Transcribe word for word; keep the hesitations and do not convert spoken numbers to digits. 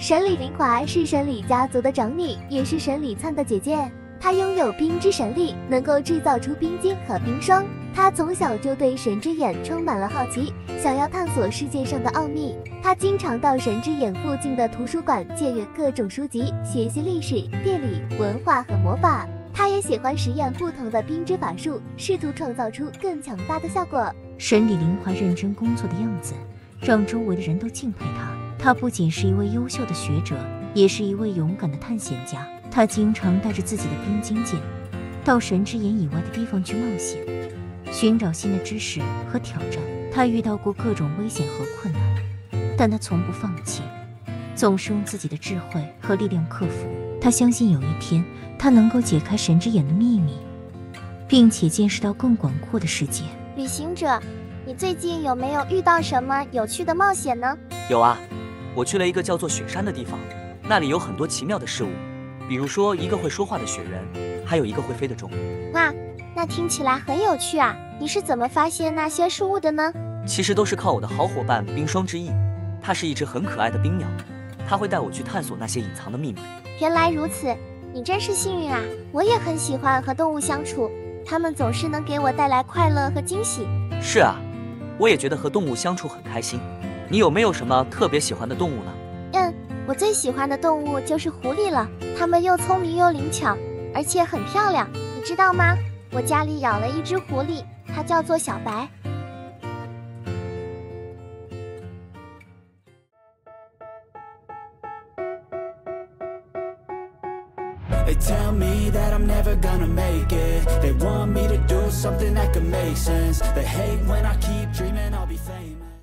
神里灵华是神里家族的长女，也是神里灿的姐姐。她拥有冰之神力，能够制造出冰晶和冰霜。她从小就对神之眼充满了好奇，想要探索世界上的奥秘。她经常到神之眼附近的图书馆借阅各种书籍，学习历史、地理、文化和魔法。她也喜欢实验不同的冰之法术，试图创造出更强大的效果。 神里灵华认真工作的样子，让周围的人都敬佩她。她不仅是一位优秀的学者，也是一位勇敢的探险家。她经常带着自己的冰晶剑，到神之眼以外的地方去冒险，寻找新的知识和挑战。她遇到过各种危险和困难，但她从不放弃，总是用自己的智慧和力量克服。她相信有一天，她能够解开神之眼的秘密，并且见识到更广阔的世界。 旅行者，你最近有没有遇到什么有趣的冒险呢？ 有啊，我去了一个叫做雪山的地方，那里有很多奇妙的事物，比如说一个会说话的雪人，还有一个会飞的钟。 哇，那听起来很有趣啊！你是怎么发现那些事物的呢？ 其实都是靠我的好伙伴冰霜之翼，它是一只很可爱的冰鸟，它会带我去探索那些隐藏的秘密。 原来如此，你真是幸运啊！我也很喜欢和动物相处，它们总是能给我带来快乐和惊喜。 是啊，我也觉得和动物相处很开心。你有没有什么特别喜欢的动物呢？ 嗯，我最喜欢的动物就是狐狸了，它们又聪明又灵巧，而且很漂亮，你知道吗？我家里养了一只狐狸，它叫做小白。 They tell me that I'm never gonna make it. They want me to do something that could make sense. They hate when I keep dreaming I'll be famous.